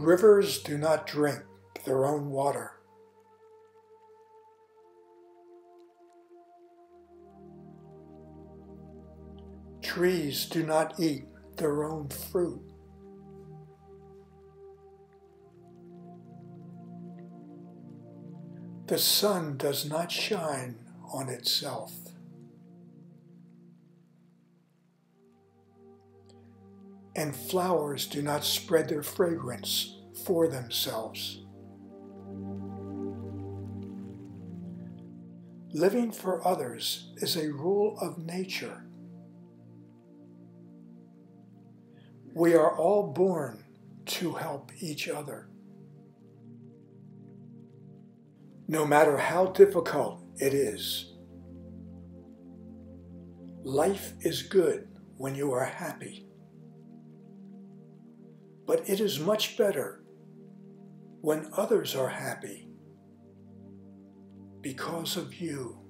Rivers do not drink their own water. Trees do not eat their own fruit. The sun does not shine on itself. And flowers do not spread their fragrance for themselves. Living for others is a rule of nature. We are all born to help each other. No matter how difficult it is. Life is good when you are happy. But it is much better when others are happy because of you.